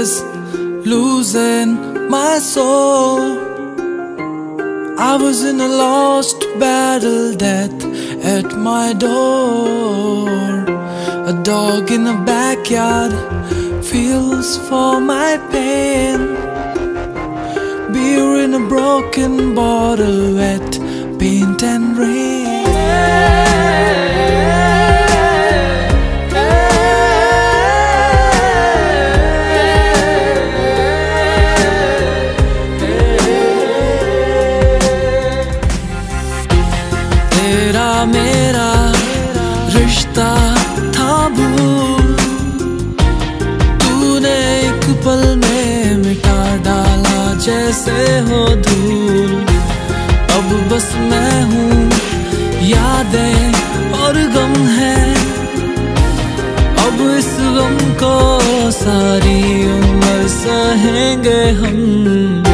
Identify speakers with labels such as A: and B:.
A: is losing my soul. I was in a lost battle, death at my door. A dog in the backyard feels for my pain. Beer in a broken bottle, wet paint and rain. तेरा मेरा रिश्ता था भूल, तूने एक पल में मिटा डाला जैसे हो धूल। अब बस मैं हूँ, यादें और गम है। अब इस गम को सारी उम्र सहेंगे हम।